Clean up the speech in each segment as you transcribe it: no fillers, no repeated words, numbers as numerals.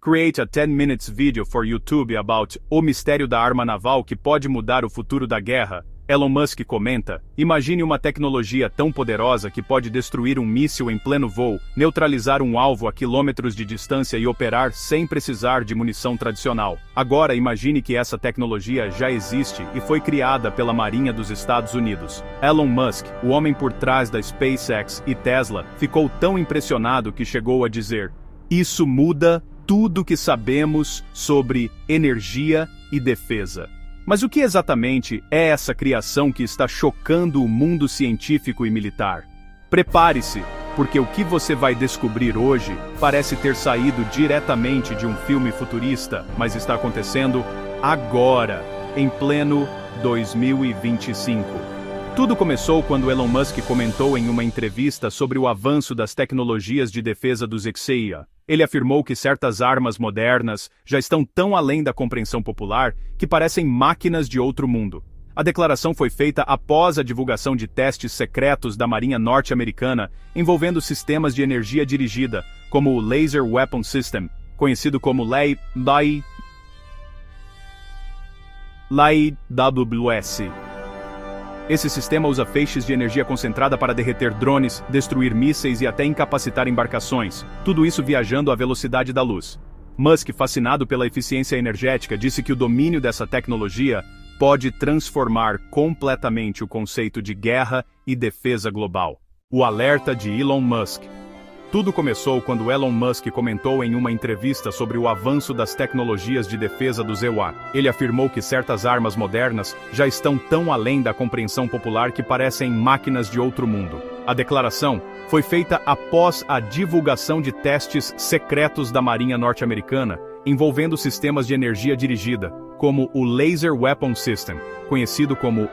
Create a 10 minutes video for YouTube about o mistério da arma naval que pode mudar o futuro da guerra. Elon Musk comenta: imagine uma tecnologia tão poderosa que pode destruir um míssil em pleno voo, neutralizar um alvo a quilômetros de distância e operar sem precisar de munição tradicional. Agora imagine que essa tecnologia já existe e foi criada pela Marinha dos Estados Unidos. Elon Musk, o homem por trás da SpaceX e Tesla, ficou tão impressionado que chegou a dizer: isso muda tudo que sabemos sobre energia e defesa. Mas o que exatamente é essa criação que está chocando o mundo científico e militar? Prepare-se, porque o que você vai descobrir hoje parece ter saído diretamente de um filme futurista, mas está acontecendo agora, em pleno 2025. Tudo começou quando Elon Musk comentou em uma entrevista sobre o avanço das tecnologias de defesa dos Xia. Ele afirmou que certas armas modernas já estão tão além da compreensão popular que parecem máquinas de outro mundo. A declaração foi feita após a divulgação de testes secretos da Marinha norte-americana envolvendo sistemas de energia dirigida, como o Laser Weapon System, conhecido como LAWS. Esse sistema usa feixes de energia concentrada para derreter drones, destruir mísseis e até incapacitar embarcações, tudo isso viajando à velocidade da luz. Musk, fascinado pela eficiência energética, disse que o domínio dessa tecnologia pode transformar completamente o conceito de guerra e defesa global. O alerta de Elon Musk. Tudo começou quando Elon Musk comentou em uma entrevista sobre o avanço das tecnologias de defesa dos EUA. Ele afirmou que certas armas modernas já estão tão além da compreensão popular que parecem máquinas de outro mundo. A declaração foi feita após a divulgação de testes secretos da Marinha norte-americana envolvendo sistemas de energia dirigida, como o Laser Weapon System, conhecido como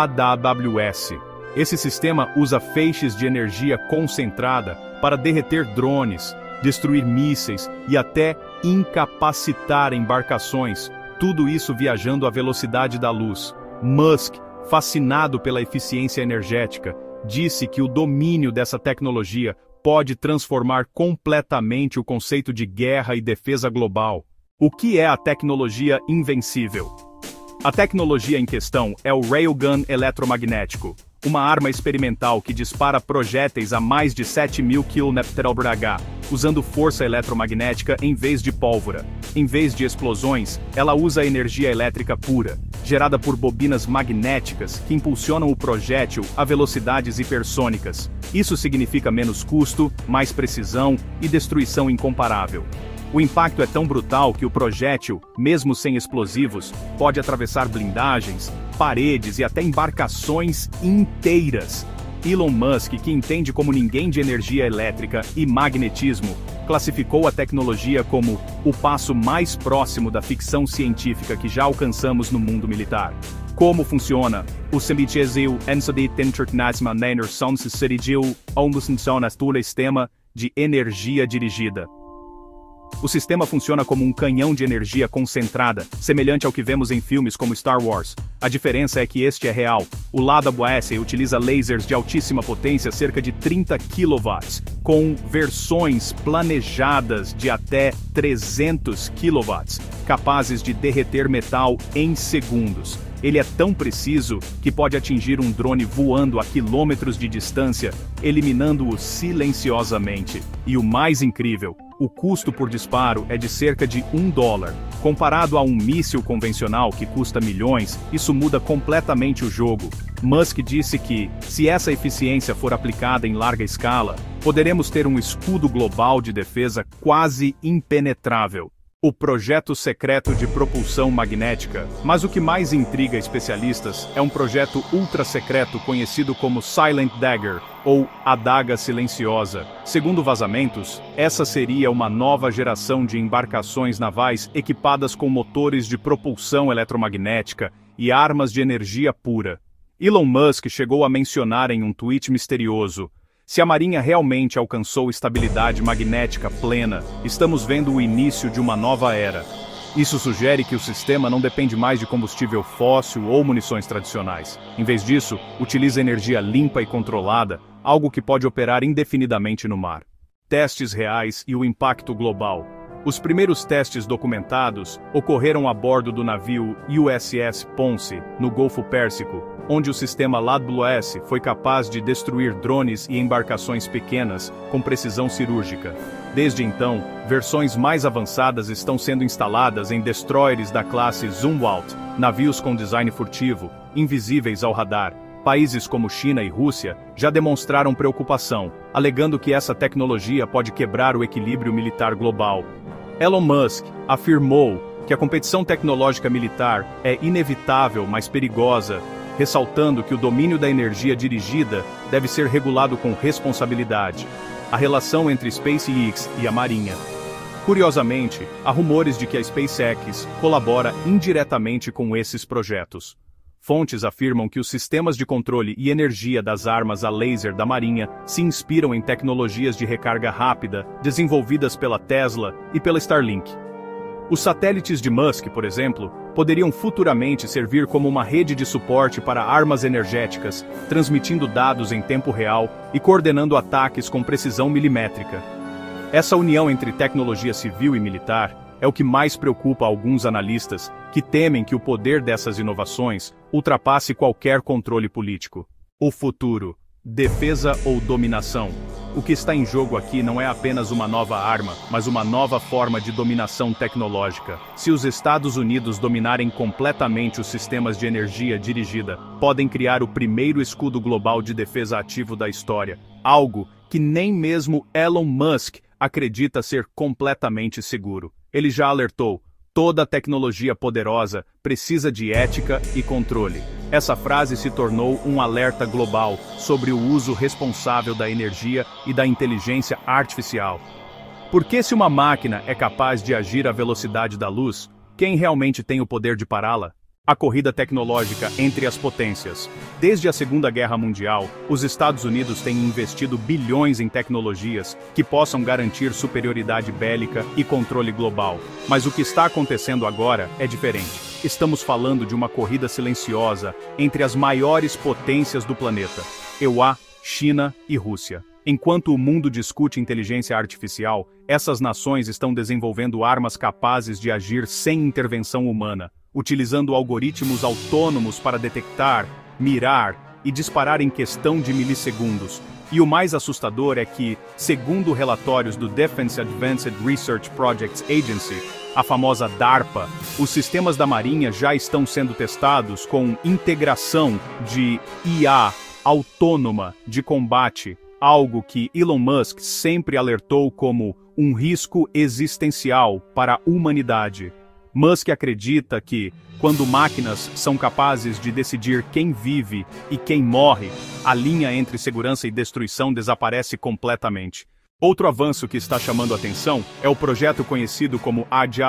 LAWS. Esse sistema usa feixes de energia concentrada para derreter drones, destruir mísseis e até incapacitar embarcações, tudo isso viajando à velocidade da luz. Musk, fascinado pela eficiência energética, disse que o domínio dessa tecnologia pode transformar completamente o conceito de guerra e defesa global. O que é a tecnologia invencível? A tecnologia em questão é o Railgun eletromagnético, uma arma experimental que dispara projéteis a mais de 7.000 km/h, usando força eletromagnética em vez de pólvora. Em vez de explosões, ela usa energia elétrica pura, gerada por bobinas magnéticas que impulsionam o projétil a velocidades hipersônicas. Isso significa menos custo, mais precisão e destruição incomparável. O impacto é tão brutal que o projétil, mesmo sem explosivos, pode atravessar blindagens, paredes e até embarcações inteiras. Elon Musk, que entende como ninguém de energia elétrica e magnetismo, classificou a tecnologia como o passo mais próximo da ficção científica que já alcançamos no mundo militar. Como funciona? O Semitiezil Ensodit International Nainer Sonsidirigil sistema de energia dirigida. O sistema funciona como um canhão de energia concentrada, semelhante ao que vemos em filmes como Star Wars. A diferença é que este é real. O LAWS utiliza lasers de altíssima potência, cerca de 30 kW, com versões planejadas de até 300 kW, capazes de derreter metal em segundos. Ele é tão preciso que pode atingir um drone voando a quilômetros de distância, eliminando-o silenciosamente. E o mais incrível, o custo por disparo é de cerca de $1. Comparado a um míssil convencional que custa milhões, isso muda completamente o jogo. Musk disse que, se essa eficiência for aplicada em larga escala, poderemos ter um escudo global de defesa quase impenetrável. O projeto secreto de propulsão magnética. Mas o que mais intriga especialistas é um projeto ultra-secreto conhecido como Silent Dagger, ou Adaga Silenciosa. Segundo vazamentos, essa seria uma nova geração de embarcações navais equipadas com motores de propulsão eletromagnética e armas de energia pura. Elon Musk chegou a mencionar em um tweet misterioso: se a Marinha realmente alcançou estabilidade magnética plena, estamos vendo o início de uma nova era. Isso sugere que o sistema não depende mais de combustível fóssil ou munições tradicionais. Em vez disso, utiliza energia limpa e controlada, algo que pode operar indefinidamente no mar. Testes reais e o impacto global. Os primeiros testes documentados ocorreram a bordo do navio USS Ponce, no Golfo Pérsico, onde o sistema LAD-BlueS foi capaz de destruir drones e embarcações pequenas com precisão cirúrgica. Desde então, versões mais avançadas estão sendo instaladas em destroyers da classe Zumwalt, navios com design furtivo, invisíveis ao radar. Países como China e Rússia já demonstraram preocupação, alegando que essa tecnologia pode quebrar o equilíbrio militar global. Elon Musk afirmou que a competição tecnológica militar é inevitável, mas perigosa, ressaltando que o domínio da energia dirigida deve ser regulado com responsabilidade. A relação entre SpaceX e a Marinha. Curiosamente, há rumores de que a SpaceX colabora indiretamente com esses projetos. Fontes afirmam que os sistemas de controle e energia das armas a laser da Marinha se inspiram em tecnologias de recarga rápida desenvolvidas pela Tesla e pela Starlink. Os satélites de Musk, por exemplo, poderiam futuramente servir como uma rede de suporte para armas energéticas, transmitindo dados em tempo real e coordenando ataques com precisão milimétrica. Essa união entre tecnologia civil e militar é o que mais preocupa alguns analistas, que temem que o poder dessas inovações ultrapasse qualquer controle político. O futuro: defesa ou dominação? O que está em jogo aqui não é apenas uma nova arma, mas uma nova forma de dominação tecnológica. Se os Estados Unidos dominarem completamente os sistemas de energia dirigida, podem criar o primeiro escudo global de defesa ativo da história, algo que nem mesmo Elon Musk acredita ser completamente seguro. Ele já alertou: toda tecnologia poderosa precisa de ética e controle. Essa frase se tornou um alerta global sobre o uso responsável da energia e da inteligência artificial. Porque se uma máquina é capaz de agir à velocidade da luz, quem realmente tem o poder de pará-la? A corrida tecnológica entre as potências. Desde a Segunda Guerra Mundial, os Estados Unidos têm investido bilhões em tecnologias que possam garantir superioridade bélica e controle global. Mas o que está acontecendo agora é diferente. Estamos falando de uma corrida silenciosa entre as maiores potências do planeta: EUA, China e Rússia. Enquanto o mundo discute inteligência artificial, essas nações estão desenvolvendo armas capazes de agir sem intervenção humana, utilizando algoritmos autônomos para detectar, mirar e disparar em questão de milissegundos. E o mais assustador é que, segundo relatórios do Defense Advanced Research Projects Agency, a famosa DARPA, os sistemas da Marinha já estão sendo testados com integração de IA autônoma de combate, algo que Elon Musk sempre alertou como um risco existencial para a humanidade. Musk acredita que, quando máquinas são capazes de decidir quem vive e quem morre, a linha entre segurança e destruição desaparece completamente. Outro avanço que está chamando atenção é o projeto conhecido como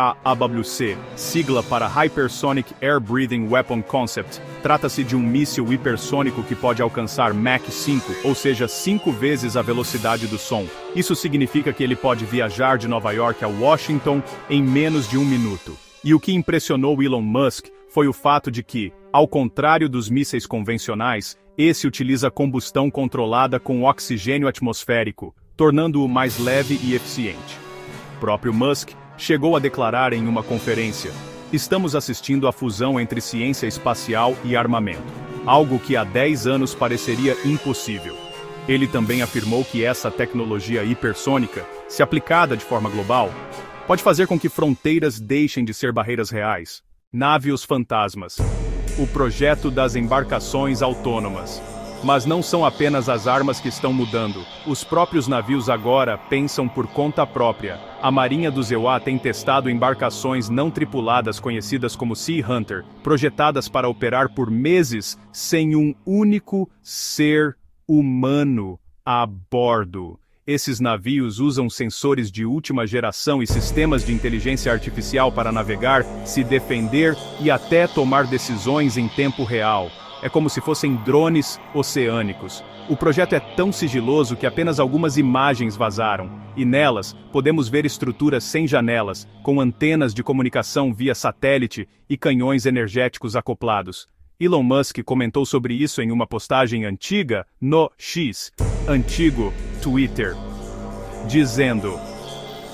HAWC, sigla para Hypersonic Air Breathing Weapon Concept. Trata-se de um míssil hipersônico que pode alcançar Mach 5, ou seja, 5 vezes a velocidade do som. Isso significa que ele pode viajar de Nova York a Washington em menos de 1 minuto. E o que impressionou Elon Musk foi o fato de que, ao contrário dos mísseis convencionais, esse utiliza combustão controlada com oxigênio atmosférico, tornando-o mais leve e eficiente. O próprio Musk chegou a declarar em uma conferência: "Estamos assistindo à fusão entre ciência espacial e armamento, algo que há 10 anos pareceria impossível." Ele também afirmou que essa tecnologia hipersônica, se aplicada de forma global, pode fazer com que fronteiras deixem de ser barreiras reais. Navios fantasmas. O projeto das embarcações autônomas. Mas não são apenas as armas que estão mudando. Os próprios navios agora pensam por conta própria. A Marinha dos EUA tem testado embarcações não tripuladas conhecidas como Sea Hunter, projetadas para operar por meses sem um único ser humano a bordo. Esses navios usam sensores de última geração e sistemas de inteligência artificial para navegar, se defender e até tomar decisões em tempo real. É como se fossem drones oceânicos. O projeto é tão sigiloso que apenas algumas imagens vazaram, e nelas podemos ver estruturas sem janelas, com antenas de comunicação via satélite e canhões energéticos acoplados. Elon Musk comentou sobre isso em uma postagem antiga no X, antigo Twitter, dizendo: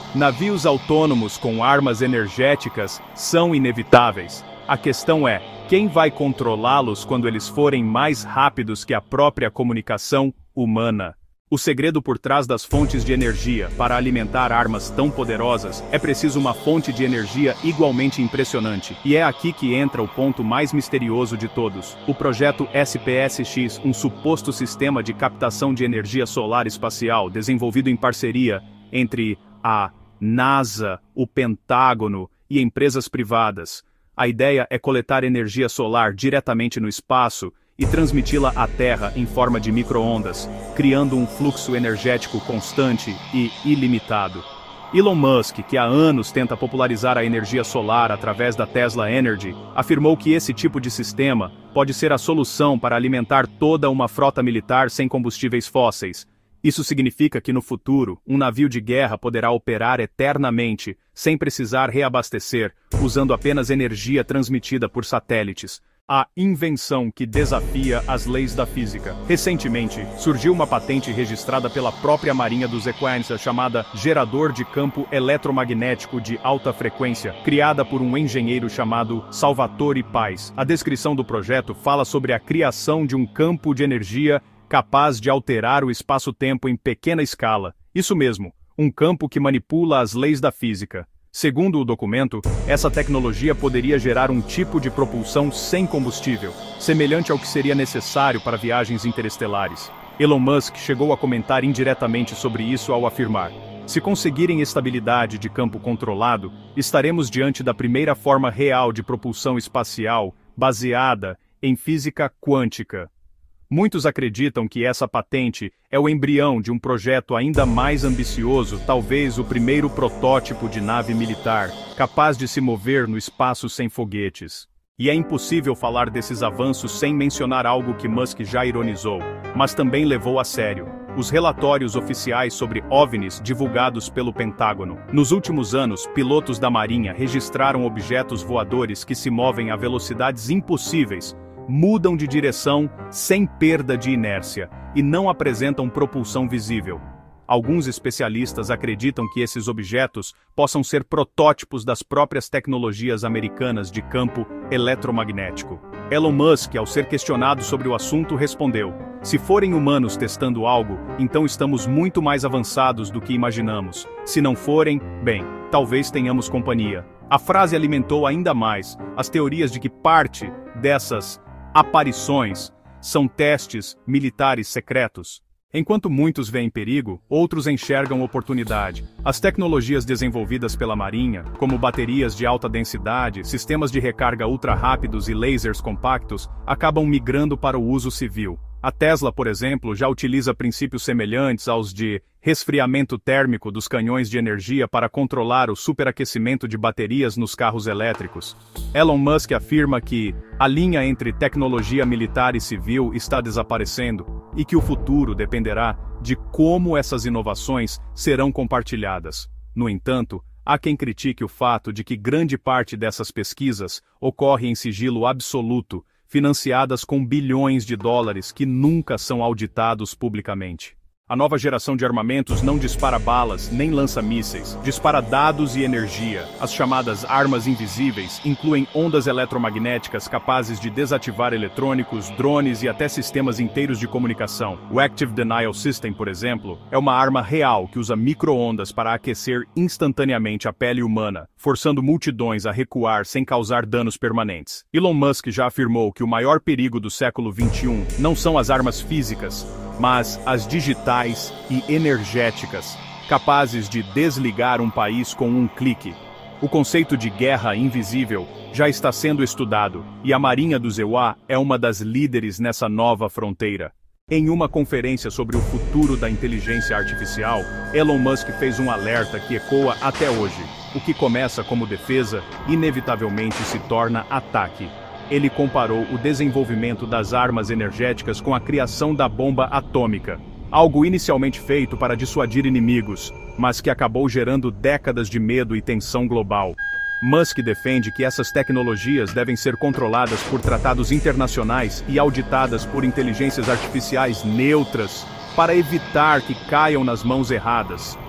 Navios autônomos com armas energéticas são inevitáveis. A questão é, quem vai controlá-los quando eles forem mais rápidos que a própria comunicação humana? O segredo por trás das fontes de energia para alimentar armas tão poderosas é preciso uma fonte de energia igualmente impressionante. E é aqui que entra o ponto mais misterioso de todos. O projeto SPSX, um suposto sistema de captação de energia solar espacial desenvolvido em parceria entre a NASA, o Pentágono e empresas privadas. A ideia é coletar energia solar diretamente no espaço e transmiti-la à Terra em forma de micro-ondas, criando um fluxo energético constante e ilimitado. Elon Musk, que há anos tenta popularizar a energia solar através da Tesla Energy, afirmou que esse tipo de sistema pode ser a solução para alimentar toda uma frota militar sem combustíveis fósseis. Isso significa que no futuro, um navio de guerra poderá operar eternamente, sem precisar reabastecer, usando apenas energia transmitida por satélites. A invenção que desafia as leis da física. Recentemente, surgiu uma patente registrada pela própria Marinha dos Equanes chamada Gerador de Campo Eletromagnético de Alta Frequência, criada por um engenheiro chamado Salvatore Pais. A descrição do projeto fala sobre a criação de um campo de energia capaz de alterar o espaço-tempo em pequena escala. Isso mesmo, um campo que manipula as leis da física. Segundo o documento, essa tecnologia poderia gerar um tipo de propulsão sem combustível, semelhante ao que seria necessário para viagens interestelares. Elon Musk chegou a comentar indiretamente sobre isso ao afirmar: se conseguirem estabilidade de campo controlado, estaremos diante da primeira forma real de propulsão espacial baseada em física quântica. Muitos acreditam que essa patente é o embrião de um projeto ainda mais ambicioso, talvez o primeiro protótipo de nave militar, capaz de se mover no espaço sem foguetes. E é impossível falar desses avanços sem mencionar algo que Musk já ironizou, mas também levou a sério: os relatórios oficiais sobre OVNIs divulgados pelo Pentágono. Nos últimos anos, pilotos da Marinha registraram objetos voadores que se movem a velocidades impossíveis, mudam de direção sem perda de inércia e não apresentam propulsão visível. Alguns especialistas acreditam que esses objetos possam ser protótipos das próprias tecnologias americanas de campo eletromagnético. Elon Musk, ao ser questionado sobre o assunto, respondeu: se forem humanos testando algo, então estamos muito mais avançados do que imaginamos. Se não forem, bem, talvez tenhamos companhia. A frase alimentou ainda mais as teorias de que parte dessas aparições são testes militares secretos. Enquanto muitos veem perigo, outros enxergam oportunidade. As tecnologias desenvolvidas pela Marinha, como baterias de alta densidade, sistemas de recarga ultra-rápidos e lasers compactos, acabam migrando para o uso civil. A Tesla, por exemplo, já utiliza princípios semelhantes aos de resfriamento térmico dos canhões de energia para controlar o superaquecimento de baterias nos carros elétricos. Elon Musk afirma que a linha entre tecnologia militar e civil está desaparecendo e que o futuro dependerá de como essas inovações serão compartilhadas. No entanto, há quem critique o fato de que grande parte dessas pesquisas ocorre em sigilo absoluto, financiadas com bilhões de dólares que nunca são auditados publicamente. A nova geração de armamentos não dispara balas nem lança mísseis, dispara dados e energia. As chamadas armas invisíveis incluem ondas eletromagnéticas capazes de desativar eletrônicos, drones e até sistemas inteiros de comunicação. O Active Denial System, por exemplo, é uma arma real que usa micro-ondas para aquecer instantaneamente a pele humana, forçando multidões a recuar sem causar danos permanentes. Elon Musk já afirmou que o maior perigo do século XXI não são as armas físicas, mas as digitais e energéticas, capazes de desligar um país com um clique. O conceito de guerra invisível já está sendo estudado, e a Marinha dos EUA é uma das líderes nessa nova fronteira. Em uma conferência sobre o futuro da inteligência artificial, Elon Musk fez um alerta que ecoa até hoje: o que começa como defesa, inevitavelmente se torna ataque. Ele comparou o desenvolvimento das armas energéticas com a criação da bomba atômica, algo inicialmente feito para dissuadir inimigos, mas que acabou gerando décadas de medo e tensão global. Musk defende que essas tecnologias devem ser controladas por tratados internacionais e auditadas por inteligências artificiais neutras, para evitar que caiam nas mãos erradas.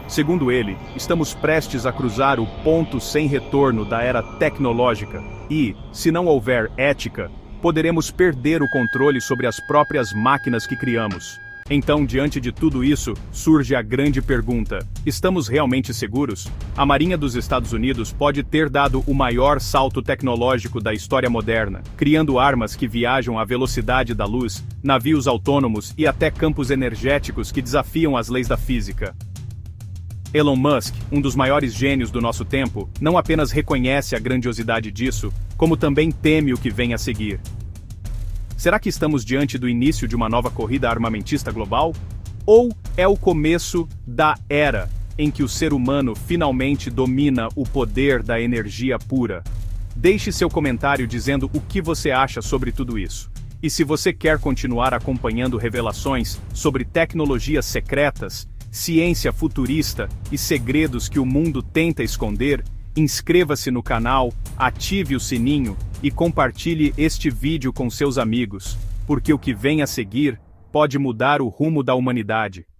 Segundo ele, estamos prestes a cruzar o ponto sem retorno da era tecnológica e, se não houver ética, poderemos perder o controle sobre as próprias máquinas que criamos. Então, diante de tudo isso, surge a grande pergunta: estamos realmente seguros? A Marinha dos Estados Unidos pode ter dado o maior salto tecnológico da história moderna, criando armas que viajam à velocidade da luz, navios autônomos e até campos energéticos que desafiam as leis da física. Elon Musk, um dos maiores gênios do nosso tempo, não apenas reconhece a grandiosidade disso, como também teme o que vem a seguir. Será que estamos diante do início de uma nova corrida armamentista global? Ou é o começo da era em que o ser humano finalmente domina o poder da energia pura? Deixe seu comentário dizendo o que você acha sobre tudo isso. E se você quer continuar acompanhando revelações sobre tecnologias secretas, ciência futurista e segredos que o mundo tenta esconder, inscreva-se no canal, ative o sininho e compartilhe este vídeo com seus amigos, porque o que vem a seguir pode mudar o rumo da humanidade.